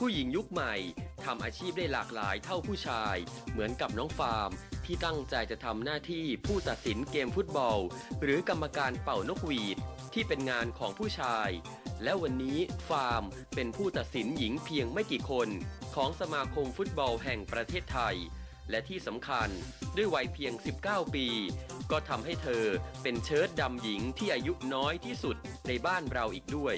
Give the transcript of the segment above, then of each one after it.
ผู้หญิงยุคใหม่ทำอาชีพได้หลากหลายเท่าผู้ชายเหมือนกับน้องฟาร์มที่ตั้งใจจะทำหน้าที่ผู้ตัดสินเกมฟุตบอลหรือกรรมการเป่านกหวีดที่เป็นงานของผู้ชายและวันนี้ฟาร์มเป็นผู้ตัดสินหญิงเพียงไม่กี่คนของสมาคมฟุตบอลแห่งประเทศไทยและที่สำคัญด้วยวัยเพียง19ปีก็ทำให้เธอเป็นเชิ้ตดำหญิงที่อายุน้อยที่สุดในบ้านเราอีกด้วย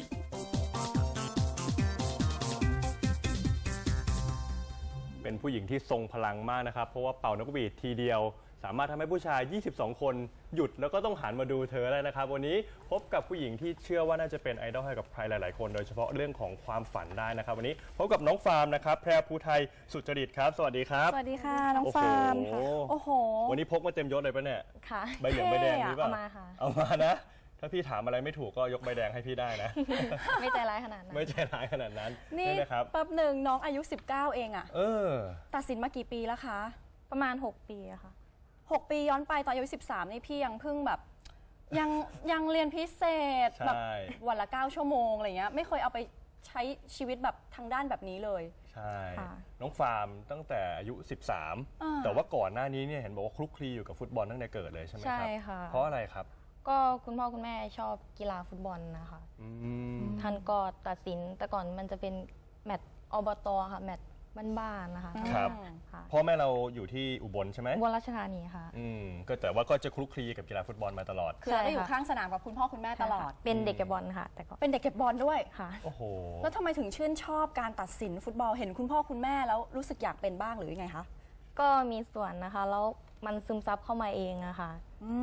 เป็นผู้หญิงที่ทรงพลังมากนะครับเพราะว่าเป่านกหวีดทีเดียวสามารถทำให้ผู้ชาย22คนหยุดแล้วก็ต้องหันมาดูเธอได้นะครับวันนี้พบกับผู้หญิงที่เชื่อว่าน่าจะเป็นไอดอลให้กับใครหลายๆคนโดยเฉพาะเรื่องของความฝันได้นะครับวันนี้พบกับน้องฟาร์มนะครับแพรภูไทยสุจริตครับสวัสดีครับสวัสดีค่ะน้องฟาร์มโอ้โหวันนี้พกมาเต็มยศเลยปะเนี่ยค่ะใบเหลืองใบแดงนี่ป่ะเอามาค่ะเอามานะถ้าพี่ถามอะไรไม่ถูกก็ยกใบแดงให้พี่ได้นะไม่ใจร้ายขนาดนั้นไม่ใจร้ายขนาดนั้นนี่นะครับแป๊บหนึ่งน้องอายุ19เองอะตัดสินมากี่ปีแล้วคะประมาณ6ปีอะค่ะ 6ปีย้อนไปตอนอายุ13นี่พี่ยังเพิ่งแบบยังเรียนพิเศษแบบวันละ9ชั่วโมงอะไรเงี้ยไม่เคยเอาไปใช้ชีวิตแบบทางด้านแบบนี้เลยใช่น้องฟาร์มตั้งแต่อายุ13แต่ว่าก่อนหน้านี้เนี่ยเห็นบอกว่าคลุกคลีอยู่กับฟุตบอลตั้งแต่เกิดเลยใช่ไหมครับใช่ค่ะเพราะอะไรครับก็คุณพ่อคุณแม่ชอบกีฬาฟุตบอลนะคะท่านก็ตัดสินแต่ก่อนมันจะเป็นแมตช์อบต.ค่ะแมตช์บ้านๆนะคะครับพ่อแม่เราอยู่ที่อุบลใช่ไหมอุบลราชธานีค่ะก็แต่ว่าก็จะคลุกคลีกับกีฬาฟุตบอลมาตลอดคือเราอยู่ข้างสนามกับคุณพ่อคุณแม่ตลอดเป็นเด็กเก็บบอลค่ะแต่ก็เป็นเด็กเก็บบอลด้วยค่ะโอ้โหแล้วทำไมถึงชื่นชอบการตัดสินฟุตบอลเห็นคุณพ่อคุณแม่แล้วรู้สึกอยากเป็นบ้างหรือยังไงคะก็มีส่วนนะคะแล้วมันซึมซับเข้ามาเองอะค่ะ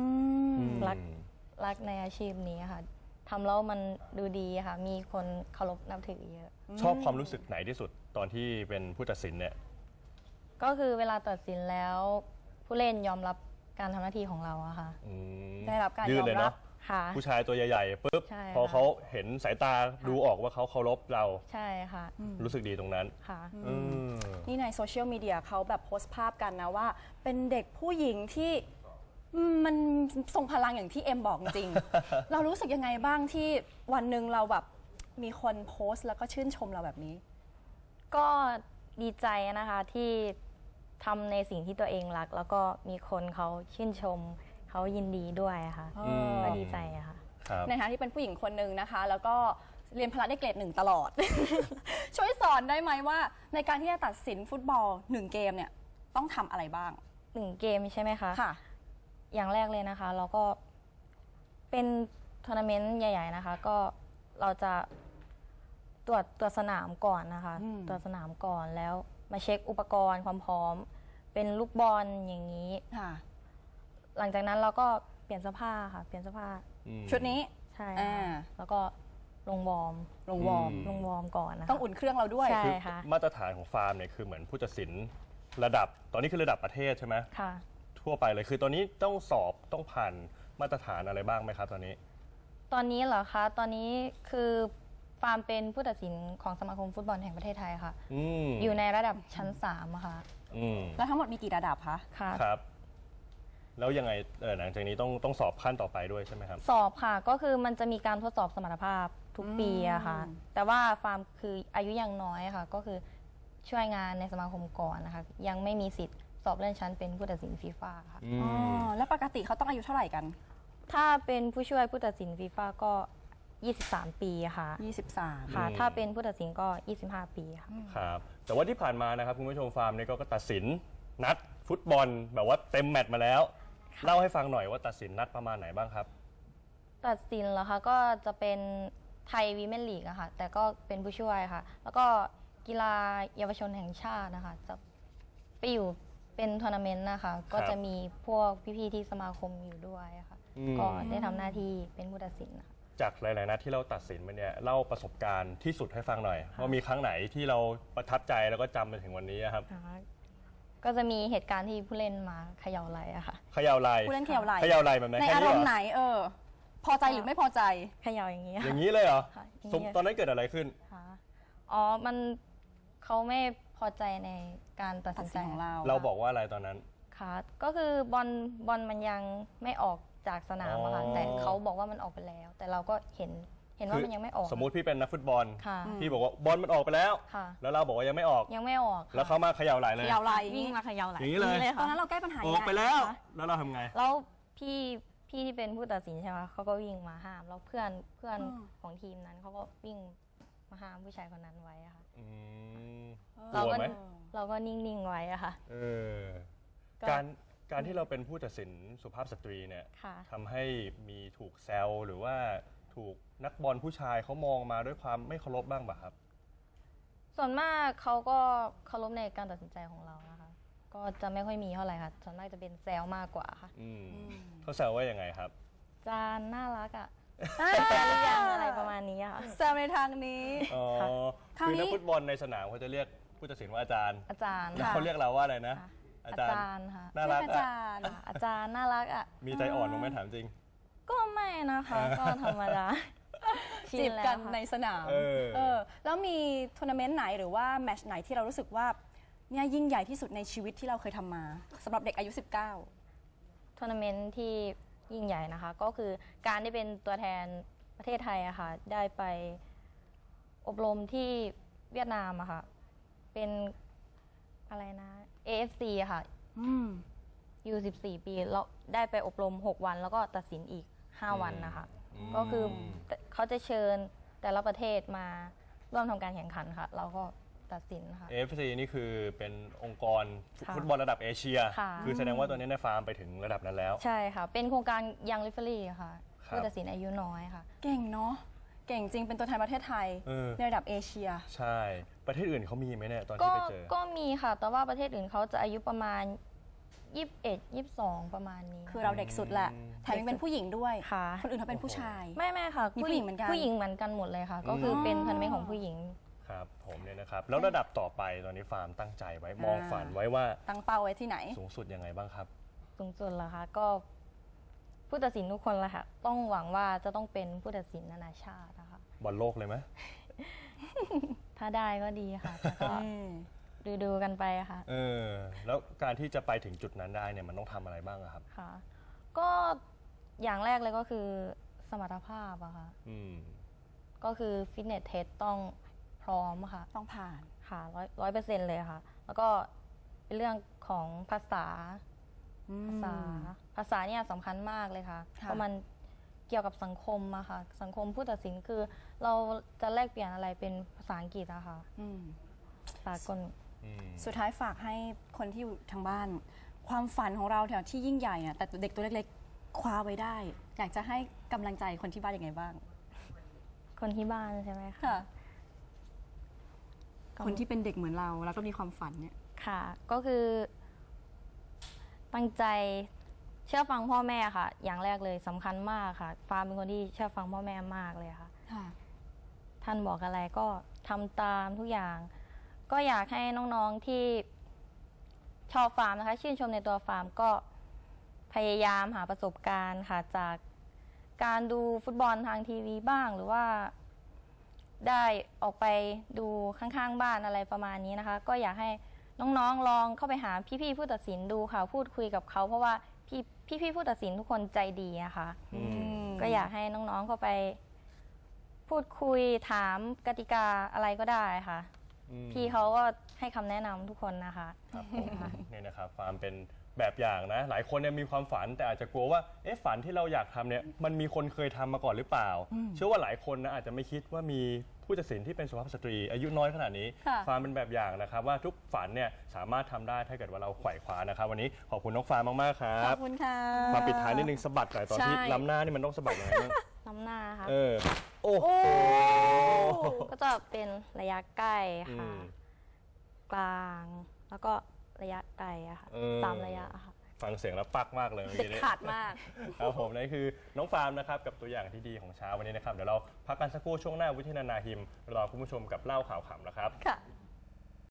รักในอาชีพนี้ค่ะทำแล้วมันดูดีค่ะมีคนเคารพนับถือเยอะชอบความรู้สึกไหนที่สุดตอนที่เป็นผู้ตัดสินเนี่ยก็คือเวลาตัดสินแล้วผู้เล่นยอมรับการทำหน้าที่ของเราอะค่ะได้รับการยอมรับค่ะผู้ชายตัวใหญ่ๆปุ๊บพอเขาเห็นสายตาดูออกว่าเขาเคารพเราใช่ค่ะรู้สึกดีตรงนั้นค่ะนี่ในโซเชียลมีเดียเขาแบบโพสต์ภาพกันนะว่าเป็นเด็กผู้หญิงที่มันทรงพลังอย่างที่เอ็มบอกจริง เรารู้สึกยังไงบ้างที่วันหนึ่งเราแบบมีคนโพสต์แล้วก็ชื่นชมเราแบบนี้ก็ดีใจนะคะที่ทำในสิ่งที่ตัวเองรักแล้วก็มีคนเขาชื่นชมเขายินดีด้วยค่ะก็ดีใจค่ะในฐานะที่เป็นผู้หญิงคนหนึ่งนะคะแล้วก็เรียนพละได้เกรด1ตลอด ช่วยสอนได้ไหมว่าในการที่จะตัดสินฟุตบอล1เกมเนี่ยต้องทำอะไรบ้าง 1เกมใช่ไหมคะค่ะอย่างแรกเลยนะคะเราก็เป็นทัวร์นาเมนต์ใหญ่ๆนะคะก็เราจะตรวจสนามก่อนนะคะตรวจสนามก่อนแล้วมาเช็คอุปกรณ์ความพร้อมเป็นลูกบอลอย่างนี้หลังจากนั้นเราก็เปลี่ยนเสื้อผ้าค่ะเปลี่ยนเสื้อผ้าชุดนี้ใช่แล้วก็ลงวอร์มก่อนนะต้องอุ่นเครื่องเราด้วยใช่ค่ะมาตรฐานของฟาร์มเนี่ยคือเหมือนผู้ตัดสินระดับตอนนี้คือระดับประเทศใช่ไหมค่ะทั่วไปเลยคือตอนนี้ต้องสอบต้องผ่านมาตรฐานอะไรบ้างไหมครับตอนนี้เหรอคะตอนนี้คือฟาร์มเป็นผู้ตัดสินของสมาคมฟุตบอลแห่งประเทศไทยค่ะอยู่ในระดับชั้น3ค่ะแล้วทั้งหมดมีกี่ระดับคะครับแล้วยังไงหลังจากนี้ต้องสอบขั้นต่อไปด้วยใช่ไหมครับสอบค่ะก็คือมันจะมีการทดสอบสมรรถภาพทุกปีอะค่ะแต่ว่าฟาร์มคืออายุยังน้อยค่ะก็คือช่วยงานในสมาคมก่อนนะคะยังไม่มีสิทธิ์สอบเลื่อนชั้นเป็นผู้ตัดสินฟีฟ่าค่ะแล้วปกติเขาต้องอายุเท่าไหร่กันถ้าเป็นผู้ช่วยผู้ตัดสินฟีฟ่าก็23ปีค่ะ 23 ค่ะถ้าเป็นผู้ตัดสินก็25ปีค่ะครับแต่ว่าที่ผ่านมานะครับคุณผู้ชมฟาร์มนี่ก็ตัดสินนัดฟุตบอลแบบว่าเต็มแมตช์มาแล้วเล่าให้ฟังหน่อยว่าตัดสินนัดประมาณไหนบ้างครับตัดสินเหรอคะก็จะเป็นไทยวีแมนลีกอะค่ะแต่ก็เป็นผู้ช่วยค่ะแล้วก็กีฬาเยาวชนแห่งชาตินะคะจะไปอยู่เป็นทัวร์นาเมนต์นะคะก็จะมีพวกพี่ๆที่สมาคมอยู่ด้วยค่ะก็ได้ทำหน้าที่เป็นผู้ตัดสินนะคะจากหลายๆนัดที่เราตัดสินมาเนี่ยเล่าประสบการณ์ที่สุดให้ฟังหน่อยว่ามีครั้งไหนที่เราประทับใจแล้วก็จำไปถึงวันนี้ครับก็จะมีเหตุการณ์ที่ผู้เล่นมาเขย่าไหล่อะค่ะเขย่าไหล่ผู้เล่นเขย่าไหล่แบบไหนในอารมณ์ไหนพอใจหรือไม่พอใจเขย่าอย่างนี้อย่างนี้เลยเหรอตอนนั้นเกิดอะไรขึ้นมันเขาไม่พอใจในการตัดสินใจของเราบอกว่าอะไรตอนนั้นค่ะก็คือบอลมันยังไม่ออกจากสนามอะค่ะแต่เขาบอกว่ามันออกไปแล้วแต่เราก็เห็นเห็นว่ามันยังไม่ออกสมมุติพี่เป็นนักฟุตบอลค่ะพี่บอกว่าบอลมันออกไปแล้วค่ะแล้วเราบอกว่ายังไม่ออกยังไม่ออกค่ะแล้วเขามาเขย่าไหล่เลยเขย่าไหล่วิ่งมาเขย่าไหล่อย่างนี้เลยตอนนั้นเราแก้ปัญหาอยังอกไงไปแล้วแล้วเราทำไงแล้วพี่ที่เป็นผู้ตัดสินใช่ไหมเขาก็วิ่งมาห้ามแล้วเพื่อนของทีมนั้นเขาก็วิ่งมาห้ามผู้ชายคนนั้นไว้อะค่ะอืมกเราลัวก็ไหมเราก็นิ่งๆไว้อะค่ะเออก็การที่เราเป็นผู้ตัดสินสุภาพสตรีเนี่ยค่ะทำให้มีถูกแซวหรือว่าถูกนักบอลผู้ชายเขามองมาด้วยความไม่เคารพบ้างป่ะครับส่วนมากเขาก็เคารพในการตัดสินใจของเรานะคะ ก็จะไม่ค่อยมีเท่าไหร่ค่ะส่วนมากจะเป็นแซวมากกว่าค่ะเขาแซวว่ายังไงครับจานน่ารักอะแฟนหรือยังอะไรประมาณนี้อะค่ะแซวในทางนี้อ๋อค่ะคราวคือนี้นักฟุตบอลในสนามเขาจะเรียกผู้ตัดสินว่าอาจารย์อาจารย์แล้วค่ะเขาเรียกเราว่าอะไรนะค่ะอาอาจารย์จารย์ค่ะน่ารักอาอ่ะจารย์ค่ะอาจารย์น่ารักอะมีใจอ่อนมั้างไหมถามจริงก็ไม่นะคะ ก็ธรรมดาชิจีบแล้วกันค่ะในสนามเออแล้วมีทัวร์นาเมนต์ไหนหรือว่าแมตช์ไหนที่เรารู้สึกว่าเนี่ยยิ่งใหญ่ที่สุดในชีวิตที่เราเคยทำมาสำหรับเด็กอายุ 19 ทัวร์นาเมนต์ที่ยิ่งใหญ่นะคะ ก็คือการได้เป็นตัวแทนประเทศไทยอะค่ะ ได้ไปอบรมที่เวียดนามอะค่ะ เป็นอะไรนะ AFC อะค่ะ อยู่14 ปีแล้วได้ไปอบรม 6 วัน แล้วก็ตัดสินอีก 5 วันนะคะ ก็คือเขาจะเชิญแต่ละประเทศมาร่วมทำการแข่งขันค่ะ เราก็ตัดสินค่ะ AFC นี่คือเป็นองค์กรค่ะฟุตบอลระดับเอเชียค่ะคือแสดงว่าตัวนี้ในฟาร์มไปถึงระดับนั้นแล้วใช่ค่ะ เป็นโครงการยังลิฟเฟอรี่ค่ะครับผู้ตัดสินอายุน้อยค่ะเก่งเนาะเก่งจริงเป็นตัวแทนประเทศไทยเออในระดับเอเชียใช่ ประเทศอื่นเขามีไหมเนี่ยตอนก็ที่ไปเจอก็มีค่ะ แต่ว่าประเทศอื่นเขาจะอายุประมาณ 21 22 ประมาณนี้คือเราเด็กสุดแหละแถมยังเป็นผู้หญิงด้วยค่ะคนอื่นเขาเป็นผู้ชายไม่ค่ะมีผู้หญิงเหมือนกันผู้หญิงเหมือนกันหมดเลยค่ะ ก็คือเป็นทัวร์นาเมนต์ของผู้หญิงครับผมเนี่ยนะครับ แล้วระดับต่อไปตอนนี้ฟาร์มตั้งใจไว้มองฝันไว้ว่าตั้งเป้าไว้ที่ไหนสูงสุดยังไงบ้างครับสูงสุดเหรอคะก็ผู้ตัดสินทุกคนแหละค่ะ ต้องหวังว่าจะต้องเป็นผู้ตัดสินนานาชาตินะคะบอลโลกเลยไหมถ้าได้ก็ดีค่ะแต่ก็ดูกันไปค่ะเออ แล้วการที่จะไปถึงจุดนั้นได้เนี่ยมันต้องทำอะไรบ้างอะครับค่ะ ก็อย่างแรกเลยก็คือสมรรถภาพอะค่ะอืมก็คือฟิตเนสเทสต้องพร้อมค่ะต้องผ่านค่ะ100%เลยค่ะ แล้วก็เป็นเรื่องของภาษาภาษาเนี่ยสำคัญมากเลยค่ะค่ะเพราะมันเกี่ยวกับสังคมอะค่ะ สังคมผู้ตัดสินคือ เราจะแลกเปลี่ยนอะไรเป็นภาษาอังกฤษอะค่ะอืมสากลสุดท้ายฝากให้คนที่อยู่ทางบ้าน ความฝันของเราแถวที่ยิ่งใหญ่อะแต่เด็กตัวเล็กๆ คว้าไว้ได้ อยากจะให้กำลังใจคนที่บ้านยังไงบ้างคนที่บ้านใช่ไหมคะค่ะ คนที่เป็นเด็กเหมือนเราแล้วก็มีความฝันเนี่ยค่ะ ก็คือตั้งใจเชื่อฟังพ่อแม่ค่ะ อย่างแรกเลยสำคัญมากค่ะ ฟ้าเป็นคนที่เชื่อฟังพ่อแม่มากเลยค่ะค่ะท่านบอกอะไรก็ทำตามทุกอย่าง ก็อยากให้น้องๆที่ชอบฟาร์มนะคะ ชื่นชมในตัวฟาร์มก็พยายามหาประสบการณ์ค่ะ จากการดูฟุตบอลทางทีวีบ้าง หรือว่าได้ออกไปดูข้างๆบ้านอะไรประมาณนี้นะคะ ก็อยากให้น้องๆลองเข้าไปหาพี่ๆผู้ตัดสินดูค่ะ พูดคุยกับเขาเพราะว่าพี่ๆผู้ตัดสินทุกคนใจดีอะค่ะ ก็อยากให้น้องๆเข้าไปพูดคุยถามกติกาอะไรก็ได้ค่ะ พี่เขาก็ให้คำแนะนำทุกคนนะคะครับผมเนี่ยนะครับฟาร์มเป็นแบบอย่างนะ หลายคนเนี่ยมีความฝันแต่อาจจะกลัวว่าเอ๊ะฝันที่เราอยากทำเนี่ยมันมีคนเคยทำมาก่อนหรือเปล่า เชื่อว่าหลายคนนะอาจจะไม่คิดว่ามีผู้ตัดสินที่เป็นสุภาพสตรี อายุน้อยขนาดนี้ค่ะฟาร์มเป็นแบบอย่างนะครับว่าทุกฝันเนี่ยสามารถทำได้ถ้าเกิดว่าเราไขว่คว้านะครับวันนี้ขอบคุณน้องฟาร์มมากๆครัขบอบคุณค่ะมาปิดท้ายนิดนึงสะบัดหน่อยตอนที่ใช่ล้ำหน้านี่มันต้องสะบัดยังไงบ้างน้ำหน้าค่ะเออโอ้โหก็จะเป็นระยะใกล้ค่ะ กลางแล้วก็ระยะไกลอะค่ะ 3 ระยะค่ะฟังเสียงแล้วปักมากเลยเมื่อเด็ดกี้นี้ขาดมากครับผมนั่นคือน้องฟาร์มนะครับกับตัวอย่างที่ดีของเช้าวันนี้นะครับเดี๋ยวเราพักกันสักครู่ช่วงหน้าวิทยานานาหิมรอคุณผู้ชมกับเล่าข่าวขำนะครับค่ะ